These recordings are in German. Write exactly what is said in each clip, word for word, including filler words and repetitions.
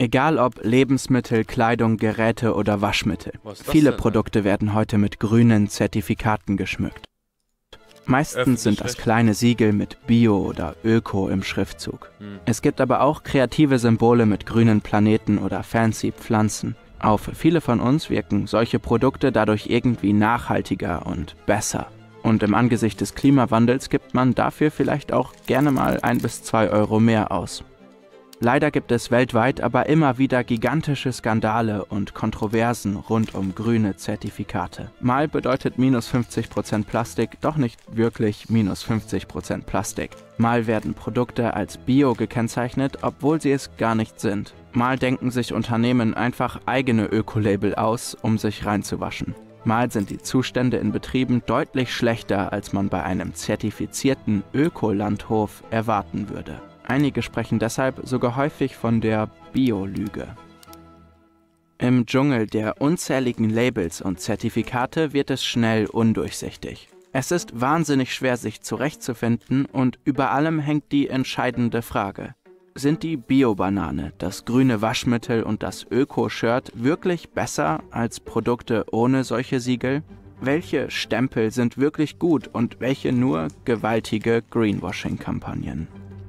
Egal ob Lebensmittel, Kleidung, Geräte oder Waschmittel. Viele Produkte werden heute mit grünen Zertifikaten geschmückt. Meistens sind das kleine Siegel mit Bio oder Öko im Schriftzug. Hm. Es gibt aber auch kreative Symbole mit grünen Planeten oder fancy Pflanzen. Auf viele von uns wirken solche Produkte dadurch irgendwie nachhaltiger und besser. Und im Angesicht des Klimawandels gibt man dafür vielleicht auch gerne mal ein bis zwei Euro mehr aus. Leider gibt es weltweit aber immer wieder gigantische Skandale und Kontroversen rund um grüne Zertifikate. Mal bedeutet minus fünfzig Prozent Plastik doch nicht wirklich minus fünfzig Prozent Plastik. Mal werden Produkte als Bio gekennzeichnet, obwohl sie es gar nicht sind. Mal denken sich Unternehmen einfach eigene Ökolabel aus, um sich reinzuwaschen. Mal sind die Zustände in Betrieben deutlich schlechter, als man bei einem zertifizierten Ökolandhof erwarten würde. Einige sprechen deshalb sogar häufig von der Bio-Lüge. Im Dschungel der unzähligen Labels und Zertifikate wird es schnell undurchsichtig. Es ist wahnsinnig schwer, sich zurechtzufinden und über allem hängt die entscheidende Frage. Sind die Bio-Banane, das grüne Waschmittel und das Öko-Shirt wirklich besser als Produkte ohne solche Siegel? Welche Stempel sind wirklich gut und welche nur gewaltige Greenwashing-Kampagnen?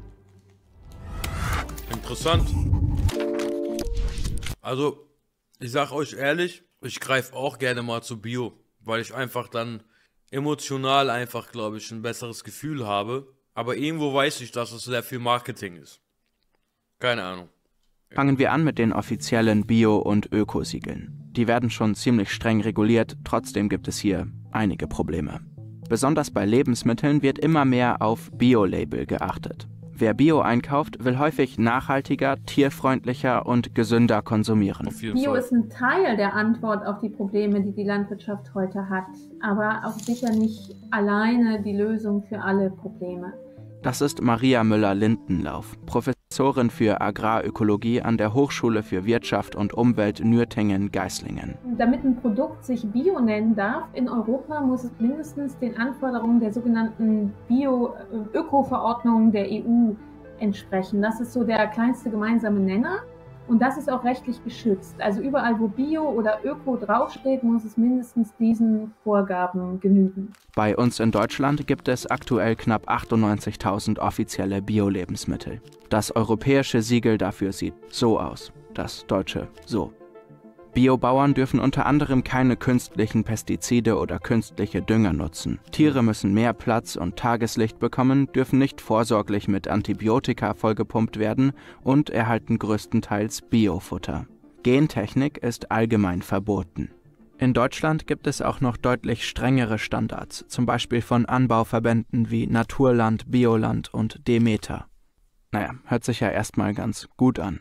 Interessant. Also, ich sag euch ehrlich, ich greife auch gerne mal zu Bio, weil ich einfach dann emotional einfach, glaube ich, ein besseres Gefühl habe. Aber irgendwo weiß ich, dass es sehr viel Marketing ist. Keine Ahnung. Fangen wir an mit den offiziellen Bio- und Ökosiegeln. Die werden schon ziemlich streng reguliert, trotzdem gibt es hier einige Probleme. Besonders bei Lebensmitteln wird immer mehr auf Bio-Label geachtet. Wer Bio einkauft, will häufig nachhaltiger, tierfreundlicher und gesünder konsumieren. Bio ist ein Teil der Antwort auf die Probleme, die die Landwirtschaft heute hat, aber auch sicher nicht alleine die Lösung für alle Probleme. Das ist Maria Müller-Lindenlauf, Professorin für Agrarökologie an der Hochschule für Wirtschaft und Umwelt Nürtingen-Geislingen. Damit ein Produkt sich Bio nennen darf, in Europa muss es mindestens den Anforderungen der sogenannten Bio-Öko-Verordnung der E U entsprechen. Das ist so der kleinste gemeinsame Nenner. Und das ist auch rechtlich geschützt. Also überall, wo Bio oder Öko draufsteht, muss es mindestens diesen Vorgaben genügen. Bei uns in Deutschland gibt es aktuell knapp achtundneunzigtausend offizielle Bio-Lebensmittel. Das europäische Siegel dafür sieht so aus, das deutsche so. Biobauern dürfen unter anderem keine künstlichen Pestizide oder künstliche Dünger nutzen. Tiere müssen mehr Platz und Tageslicht bekommen, dürfen nicht vorsorglich mit Antibiotika vollgepumpt werden und erhalten größtenteils Biofutter. Gentechnik ist allgemein verboten. In Deutschland gibt es auch noch deutlich strengere Standards, zum Beispiel von Anbauverbänden wie Naturland, Bioland und Demeter. Naja, hört sich ja erstmal ganz gut an.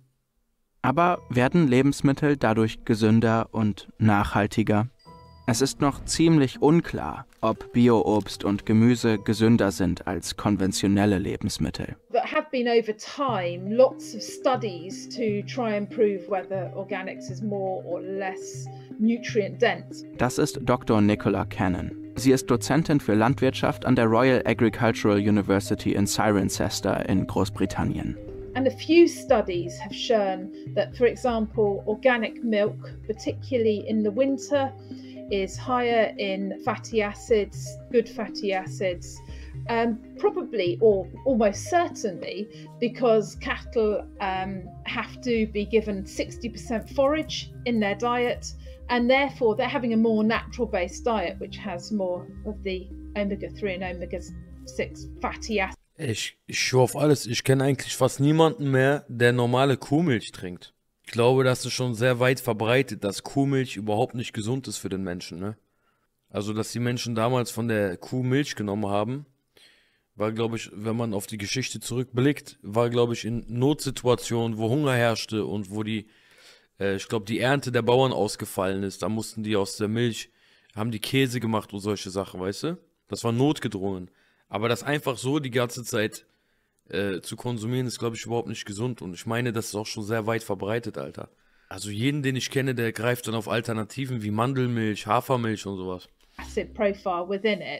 Aber werden Lebensmittel dadurch gesünder und nachhaltiger? Es ist noch ziemlich unklar, ob Bio-Obst und Gemüse gesünder sind als konventionelle Lebensmittel. There have been over time lots of studies to try and prove whether organics is more or less nutrient dense. Das ist Doktor Nicola Cannon. Sie ist Dozentin für Landwirtschaft an der Royal Agricultural University in Cirencester in Großbritannien. And a few studies have shown that, for example, organic milk, particularly in the winter, is higher in fatty acids, good fatty acids, um, probably or almost certainly because cattle um, have to be given sixty percent forage in their diet, and therefore they're having a more natural-based diet, which has more of the omega three and omega six fatty acids. Ich, ich schwör auf alles, ich kenne eigentlich fast niemanden mehr, der normale Kuhmilch trinkt. Ich glaube, das ist schon sehr weit verbreitet, dass Kuhmilch überhaupt nicht gesund ist für den Menschen, ne? Also, dass die Menschen damals von der Kuh Milch genommen haben, war, glaube ich, wenn man auf die Geschichte zurückblickt, war, glaube ich, in Notsituationen, wo Hunger herrschte und wo die, äh, ich glaube, die Ernte der Bauern ausgefallen ist, da mussten die aus der Milch, haben die Käse gemacht und solche Sachen, weißt du? Das war notgedrungen. Aber das einfach so die ganze Zeit äh, zu konsumieren, ist, glaube ich, überhaupt nicht gesund. Und ich meine, das ist auch schon sehr weit verbreitet, Alter. Also jeden, den ich kenne, der greift dann auf Alternativen wie Mandelmilch, Hafermilch und sowas. Acid profile within it.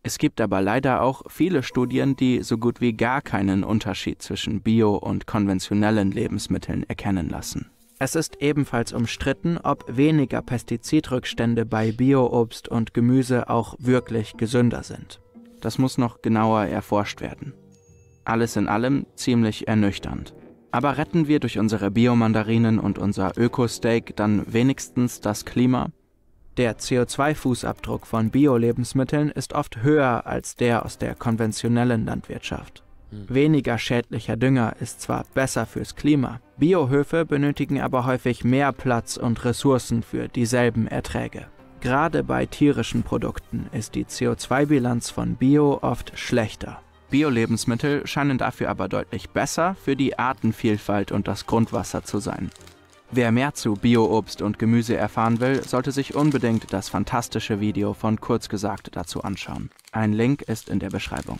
Es gibt aber leider auch viele Studien, die so gut wie gar keinen Unterschied zwischen Bio- und konventionellen Lebensmitteln erkennen lassen. Es ist ebenfalls umstritten, ob weniger Pestizidrückstände bei Bio-Obst und Gemüse auch wirklich gesünder sind. Das muss noch genauer erforscht werden. Alles in allem ziemlich ernüchternd. Aber retten wir durch unsere Biomandarinen und unser Öko-Steak dann wenigstens das Klima? Der C O zwei Fußabdruck von Bio-Lebensmitteln ist oft höher als der aus der konventionellen Landwirtschaft. Hm. Weniger schädlicher Dünger ist zwar besser fürs Klima, Biohöfe benötigen aber häufig mehr Platz und Ressourcen für dieselben Erträge. Gerade bei tierischen Produkten ist die C O zwei Bilanz von Bio oft schlechter. Bio-Lebensmittel scheinen dafür aber deutlich besser für die Artenvielfalt und das Grundwasser zu sein. Wer mehr zu Bio-Obst und Gemüse erfahren will, sollte sich unbedingt das fantastische Video von Kurzgesagt dazu anschauen. Ein Link ist in der Beschreibung.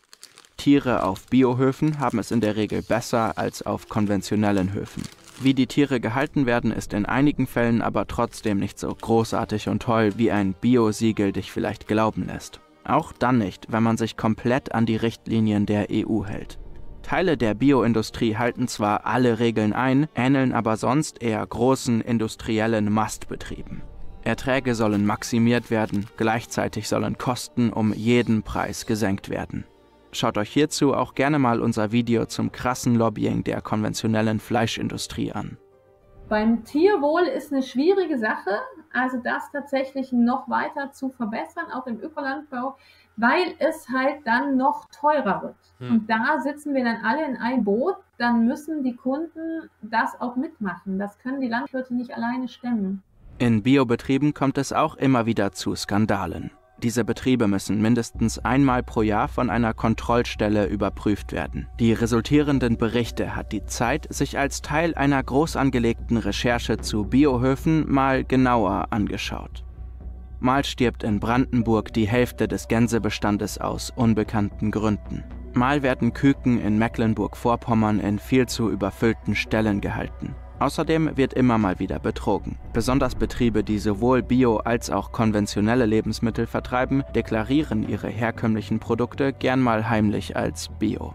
Tiere auf Biohöfen haben es in der Regel besser als auf konventionellen Höfen. Wie die Tiere gehalten werden, ist in einigen Fällen aber trotzdem nicht so großartig und toll, wie ein Bio-Siegel dich vielleicht glauben lässt. Auch dann nicht, wenn man sich komplett an die Richtlinien der E U hält. Teile der Bioindustrie halten zwar alle Regeln ein, ähneln aber sonst eher großen industriellen Mastbetrieben. Erträge sollen maximiert werden, gleichzeitig sollen Kosten um jeden Preis gesenkt werden. Schaut euch hierzu auch gerne mal unser Video zum krassen Lobbying der konventionellen Fleischindustrie an. Beim Tierwohl ist eine schwierige Sache, also das tatsächlich noch weiter zu verbessern, auch im Ökolandbau, weil es halt dann noch teurer wird. Hm. Und da sitzen wir dann alle in einem Boot, dann müssen die Kunden das auch mitmachen. Das können die Landwirte nicht alleine stemmen. In Biobetrieben kommt es auch immer wieder zu Skandalen. Diese Betriebe müssen mindestens einmal pro Jahr von einer Kontrollstelle überprüft werden. Die resultierenden Berichte hat die Zeit sich als Teil einer groß angelegten Recherche zu Biohöfen mal genauer angeschaut. Mal stirbt in Brandenburg die Hälfte des Gänsebestandes aus unbekannten Gründen. Mal werden Küken in Mecklenburg-Vorpommern in viel zu überfüllten Ställen gehalten. Außerdem wird immer mal wieder betrogen. Besonders Betriebe, die sowohl Bio- als auch konventionelle Lebensmittel vertreiben, deklarieren ihre herkömmlichen Produkte gern mal heimlich als Bio.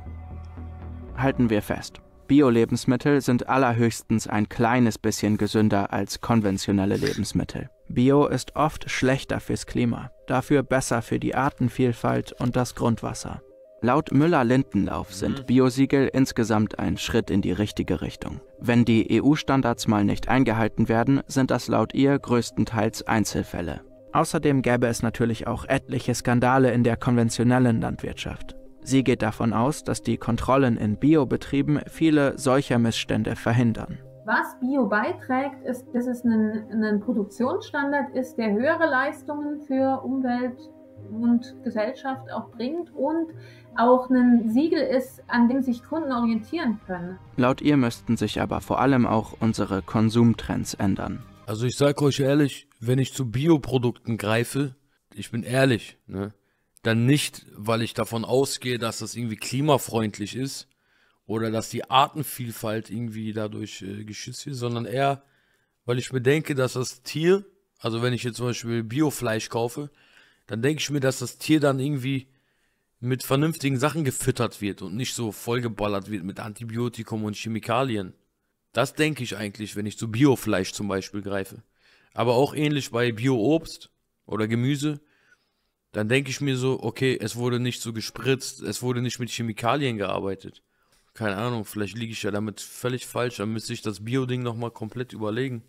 Halten wir fest: Bio-Lebensmittel sind allerhöchstens ein kleines bisschen gesünder als konventionelle Lebensmittel. Bio ist oft schlechter fürs Klima, dafür besser für die Artenvielfalt und das Grundwasser. Laut Müller-Lindenlauf sind Biosiegel insgesamt ein Schritt in die richtige Richtung. Wenn die E U-Standards mal nicht eingehalten werden, sind das laut ihr größtenteils Einzelfälle. Außerdem gäbe es natürlich auch etliche Skandale in der konventionellen Landwirtschaft. Sie geht davon aus, dass die Kontrollen in Biobetrieben viele solcher Missstände verhindern. Was Bio beiträgt, ist, dass es ein, ein Produktionsstandard ist, der höhere Leistungen für Umwelt und Gesellschaft auch bringt und auch ein Siegel ist, an dem sich Kunden orientieren können. Laut ihr müssten sich aber vor allem auch unsere Konsumtrends ändern. Also ich sage euch ehrlich, wenn ich zu Bioprodukten greife, ich bin ehrlich, ne, dann nicht, weil ich davon ausgehe, dass das irgendwie klimafreundlich ist oder dass die Artenvielfalt irgendwie dadurch äh, geschützt wird, sondern eher, weil ich mir denke, dass das Tier, also wenn ich jetzt zum Beispiel Biofleisch kaufe, dann denke ich mir, dass das Tier dann irgendwie mit vernünftigen Sachen gefüttert wird und nicht so vollgeballert wird mit Antibiotikum und Chemikalien. Das denke ich eigentlich, wenn ich zu Biofleisch zum Beispiel greife. Aber auch ähnlich bei Bio-Obst oder Gemüse, dann denke ich mir so, okay, es wurde nicht so gespritzt, es wurde nicht mit Chemikalien gearbeitet. Keine Ahnung, vielleicht liege ich ja damit völlig falsch, dann müsste ich das Bio-Ding nochmal komplett überlegen.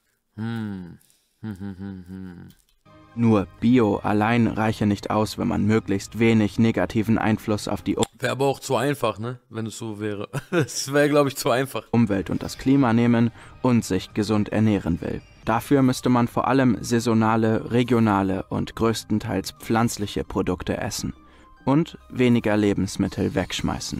Hm, hm, hm, hm, hm. Nur Bio allein reiche nicht aus, wenn man möglichst wenig negativen Einfluss auf die Wäre aber auch zu einfach, ne? Wenn es so wäre. Das wäre, glaube ich, zu einfach. Umwelt und das Klima nehmen und sich gesund ernähren will. Dafür müsste man vor allem saisonale, regionale und größtenteils pflanzliche Produkte essen und weniger Lebensmittel wegschmeißen.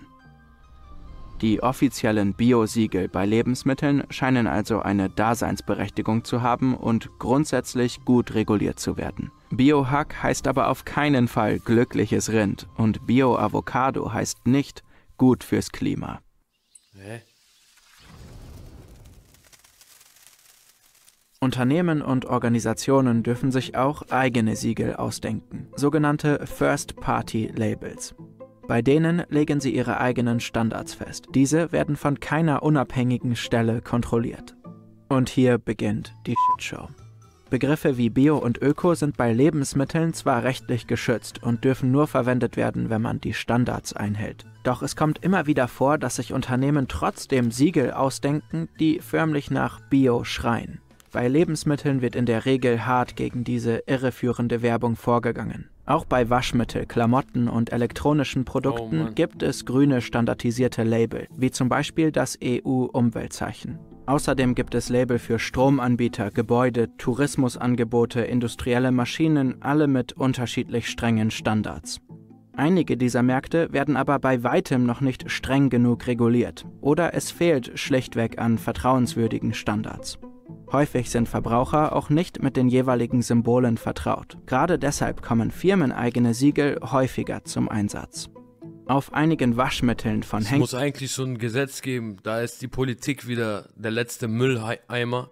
Die offiziellen Bio-Siegel bei Lebensmitteln scheinen also eine Daseinsberechtigung zu haben und grundsätzlich gut reguliert zu werden. Bio-Hack heißt aber auf keinen Fall glückliches Rind und Bio-Avocado heißt nicht gut fürs Klima. Hä? Unternehmen und Organisationen dürfen sich auch eigene Siegel ausdenken, sogenannte First-Party-Labels. Bei denen legen sie ihre eigenen Standards fest. Diese werden von keiner unabhängigen Stelle kontrolliert. Und hier beginnt die Shitshow. Begriffe wie Bio und Öko sind bei Lebensmitteln zwar rechtlich geschützt und dürfen nur verwendet werden, wenn man die Standards einhält. Doch es kommt immer wieder vor, dass sich Unternehmen trotzdem Siegel ausdenken, die förmlich nach Bio schreien. Bei Lebensmitteln wird in der Regel hart gegen diese irreführende Werbung vorgegangen. Auch bei Waschmittel, Klamotten und elektronischen Produkten oh gibt es grüne standardisierte Label, wie zum Beispiel das E U-Umweltzeichen. Außerdem gibt es Label für Stromanbieter, Gebäude, Tourismusangebote, industrielle Maschinen, alle mit unterschiedlich strengen Standards. Einige dieser Märkte werden aber bei weitem noch nicht streng genug reguliert oder es fehlt schlichtweg an vertrauenswürdigen Standards. Häufig sind Verbraucher auch nicht mit den jeweiligen Symbolen vertraut. Gerade deshalb kommen firmeneigene Siegel häufiger zum Einsatz. Auf einigen Waschmitteln von Henkel... Es muss eigentlich so ein Gesetz geben, da ist die Politik wieder der letzte Mülleimer.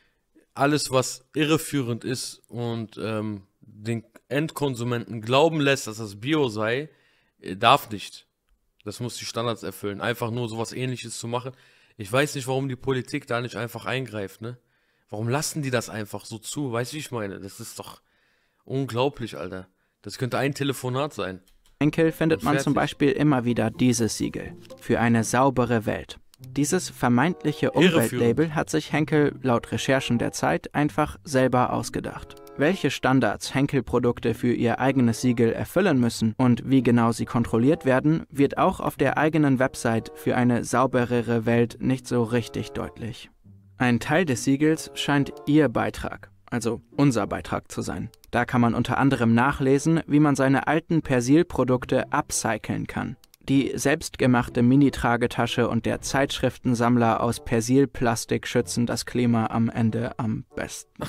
Alles, was irreführend ist und ähm, den Endkonsumenten glauben lässt, dass das Bio sei, darf nicht. Das muss die Standards erfüllen. Einfach nur sowas Ähnliches zu machen. Ich weiß nicht, warum die Politik da nicht einfach eingreift, ne? Warum lassen die das einfach so zu? Weißt du, wie ich meine? Das ist doch unglaublich, Alter. Das könnte ein Telefonat sein. Henkel findet man zum Beispiel immer wieder dieses Siegel. Für eine saubere Welt. Dieses vermeintliche Umweltlabel hat sich Henkel laut Recherchen der Zeit einfach selber ausgedacht. Welche Standards Henkel-Produkte für ihr eigenes Siegel erfüllen müssen und wie genau sie kontrolliert werden, wird auch auf der eigenen Website für eine sauberere Welt nicht so richtig deutlich. Ein Teil des Siegels scheint ihr Beitrag, also unser Beitrag zu sein. Da kann man unter anderem nachlesen, wie man seine alten Persil-Produkte upcyclen kann. Die selbstgemachte Mini-Tragetasche und der Zeitschriftensammler aus Persil-Plastik schützen das Klima am Ende am besten.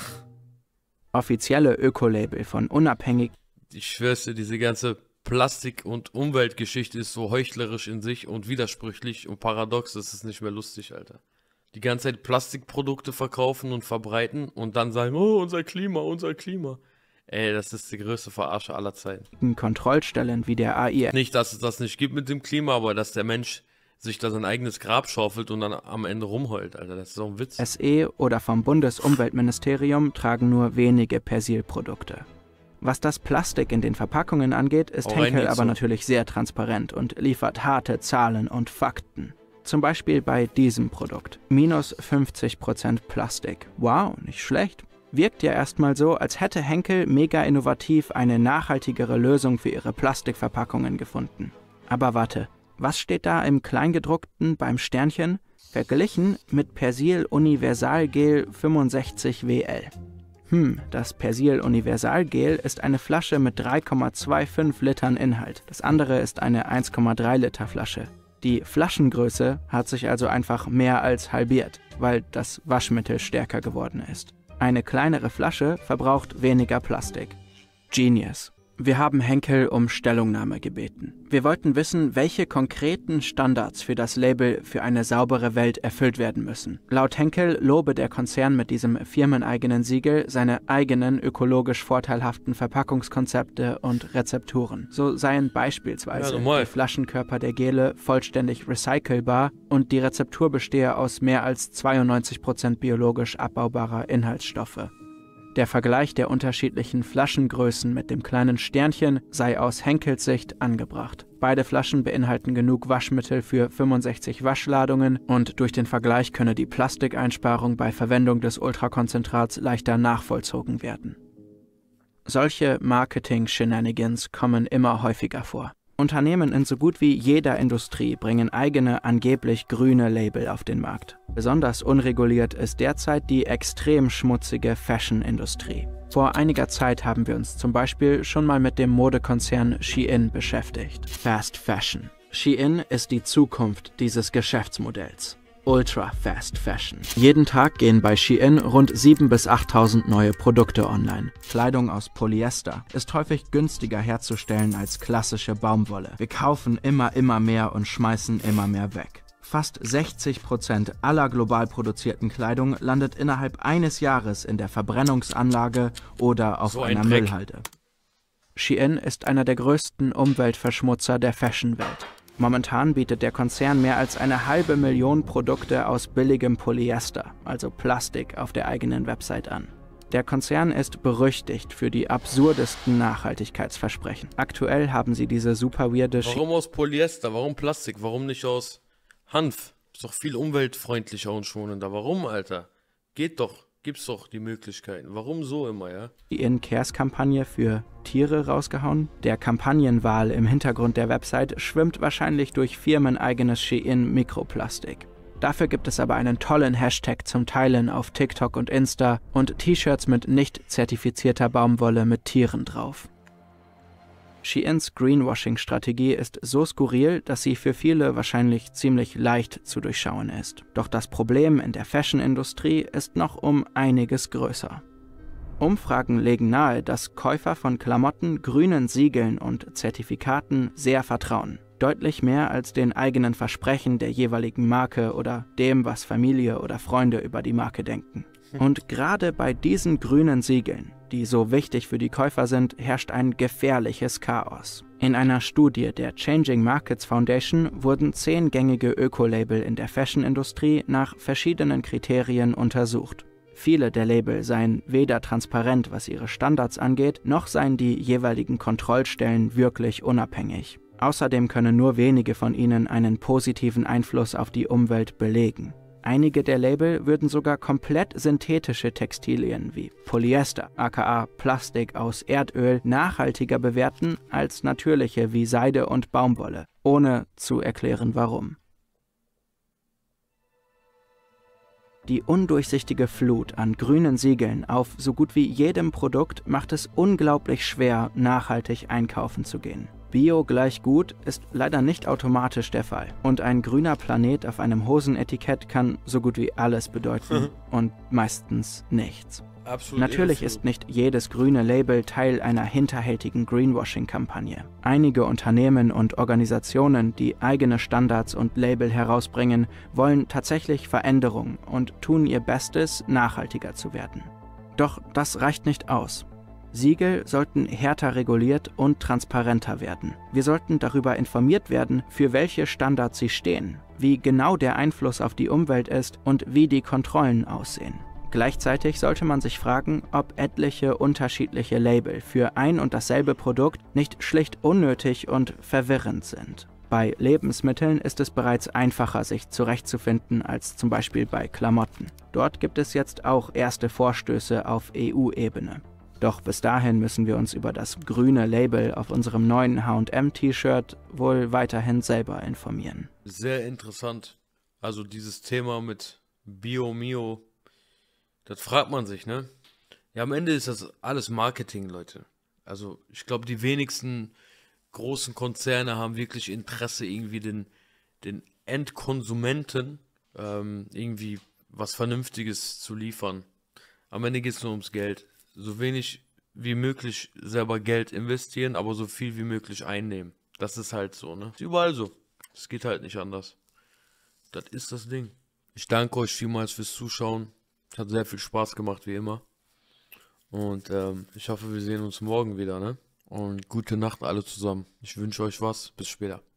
Offizielle Ökolabel von unabhängig... Ich schwör's dir, diese ganze Plastik- und Umweltgeschichte ist so heuchlerisch in sich und widersprüchlich und paradox, das ist nicht mehr lustig, Alter. Die ganze Zeit Plastikprodukte verkaufen und verbreiten und dann sagen, oh, unser Klima, unser Klima. Ey, das ist die größte Verarsche aller Zeiten. Kontrollstellen wie der A I... Nicht, dass es das nicht gibt mit dem Klima, aber dass der Mensch sich da sein eigenes Grab schaufelt und dann am Ende rumheult, Alter. Das ist so ein Witz. S E oder vom Bundesumweltministerium tragen nur wenige Persil-Produkte. Was das Plastik in den Verpackungen angeht, ist Auch Henkel aber so. natürlich sehr transparent und liefert harte Zahlen und Fakten. Zum Beispiel bei diesem Produkt. Minus fünfzig Prozent Plastik. Wow, nicht schlecht. Wirkt ja erstmal so, als hätte Henkel mega innovativ eine nachhaltigere Lösung für ihre Plastikverpackungen gefunden. Aber warte, was steht da im Kleingedruckten beim Sternchen? Verglichen mit Persil Universalgel fünfundsechzig W L. Hm, das Persil Universalgel ist eine Flasche mit drei Komma fünfundzwanzig Litern Inhalt. Das andere ist eine eins Komma drei Liter Flasche. Die Flaschengröße hat sich also einfach mehr als halbiert, weil das Waschmittel stärker geworden ist. Eine kleinere Flasche verbraucht weniger Plastik. Genius. Wir haben Henkel um Stellungnahme gebeten. Wir wollten wissen, welche konkreten Standards für das Label für eine saubere Welt erfüllt werden müssen. Laut Henkel lobe der Konzern mit diesem firmeneigenen Siegel seine eigenen ökologisch vorteilhaften Verpackungskonzepte und Rezepturen. So seien beispielsweise ja, die Flaschenkörper der Gele vollständig recycelbar und die Rezeptur bestehe aus mehr als zweiundneunzig Prozent biologisch abbaubarer Inhaltsstoffe. Der Vergleich der unterschiedlichen Flaschengrößen mit dem kleinen Sternchen sei aus Henkels Sicht angebracht. Beide Flaschen beinhalten genug Waschmittel für fünfundsechzig Waschladungen und durch den Vergleich könne die Plastikeinsparung bei Verwendung des Ultrakonzentrats leichter nachvollzogen werden. Solche Marketing-Shenanigans kommen immer häufiger vor. Unternehmen in so gut wie jeder Industrie bringen eigene, angeblich grüne Label auf den Markt. Besonders unreguliert ist derzeit die extrem schmutzige Fashion-Industrie. Vor einiger Zeit haben wir uns zum Beispiel schon mal mit dem Modekonzern Shein beschäftigt. Fast Fashion. Shein ist die Zukunft dieses Geschäftsmodells. Ultra Fast Fashion. Jeden Tag gehen bei Shein rund siebentausend bis achttausend neue Produkte online. Kleidung aus Polyester ist häufig günstiger herzustellen als klassische Baumwolle. Wir kaufen immer, immer mehr und schmeißen immer mehr weg. Fast sechzig Prozent aller global produzierten Kleidung landet innerhalb eines Jahres in der Verbrennungsanlage oder auf So ein einer Dreck. Müllhalde. Shein ist einer der größten Umweltverschmutzer der Fashion-Welt. Momentan bietet der Konzern mehr als eine halbe Million Produkte aus billigem Polyester, also Plastik, auf der eigenen Website an. Der Konzern ist berüchtigt für die absurdesten Nachhaltigkeitsversprechen. Aktuell haben sie diese super weirde Sch Warum aus Polyester? Warum Plastik? Warum nicht aus Hanf? Ist doch viel umweltfreundlicher und schonender. Warum, Alter? Geht doch. Gibt's doch die Möglichkeiten. Warum so immer, ja? Die In-Cares-Kampagne für Tiere rausgehauen. Der Kampagnenwal im Hintergrund der Website schwimmt wahrscheinlich durch firmeneigenes Shein-Mikroplastik. Dafür gibt es aber einen tollen Hashtag zum Teilen auf TikTok und Insta und T-Shirts mit nicht zertifizierter Baumwolle mit Tieren drauf. Sheins Greenwashing-Strategie ist so skurril, dass sie für viele wahrscheinlich ziemlich leicht zu durchschauen ist. Doch das Problem in der Fashion-Industrie ist noch um einiges größer. Umfragen legen nahe, dass Käufer von Klamotten grünen Siegeln und Zertifikaten sehr vertrauen. Deutlich mehr als den eigenen Versprechen der jeweiligen Marke oder dem, was Familie oder Freunde über die Marke denken. Und gerade bei diesen grünen Siegeln, die so wichtig für die Käufer sind, herrscht ein gefährliches Chaos. In einer Studie der Changing Markets Foundation wurden zehn gängige Ökolabel in der Fashion-Industrie nach verschiedenen Kriterien untersucht. Viele der Label seien weder transparent, was ihre Standards angeht, noch seien die jeweiligen Kontrollstellen wirklich unabhängig. Außerdem können nur wenige von ihnen einen positiven Einfluss auf die Umwelt belegen. Einige der Label würden sogar komplett synthetische Textilien wie Polyester, aka Plastik aus Erdöl, nachhaltiger bewerten als natürliche wie Seide und Baumwolle, ohne zu erklären warum. Die undurchsichtige Flut an grünen Siegeln auf so gut wie jedem Produkt macht es unglaublich schwer, nachhaltig einkaufen zu gehen. Bio gleich gut ist leider nicht automatisch der Fall. Und ein grüner Planet auf einem Hosenetikett kann so gut wie alles bedeuten und meistens nichts. Absolut. Natürlich ist nicht jedes grüne Label Teil einer hinterhältigen Greenwashing-Kampagne. Einige Unternehmen und Organisationen, die eigene Standards und Label herausbringen, wollen tatsächlich Veränderung und tun ihr Bestes, nachhaltiger zu werden. Doch das reicht nicht aus. Siegel sollten härter reguliert und transparenter werden. Wir sollten darüber informiert werden, für welche Standards sie stehen, wie genau der Einfluss auf die Umwelt ist und wie die Kontrollen aussehen. Gleichzeitig sollte man sich fragen, ob etliche unterschiedliche Label für ein und dasselbe Produkt nicht schlicht unnötig und verwirrend sind. Bei Lebensmitteln ist es bereits einfacher, sich zurechtzufinden als zum Beispiel bei Klamotten. Dort gibt es jetzt auch erste Vorstöße auf E U-Ebene. Doch bis dahin müssen wir uns über das grüne Label auf unserem neuen H und M-T-Shirt wohl weiterhin selber informieren. Sehr interessant. Also dieses Thema mit Bio, Mio, das fragt man sich, ne? Ja, am Ende ist das alles Marketing, Leute. Also ich glaube, die wenigsten großen Konzerne haben wirklich Interesse, irgendwie den, den Endkonsumenten ähm, irgendwie was Vernünftiges zu liefern. Am Ende geht es nur ums Geld. So wenig wie möglich selber Geld investieren, aber so viel wie möglich einnehmen. Das ist halt so, ne? Ist überall so. Es geht halt nicht anders. Das ist das Ding. Ich danke euch vielmals fürs Zuschauen. Hat sehr viel Spaß gemacht, wie immer. Und ähm, ich hoffe, wir sehen uns morgen wieder, ne? Und gute Nacht alle zusammen. Ich wünsche euch was. Bis später.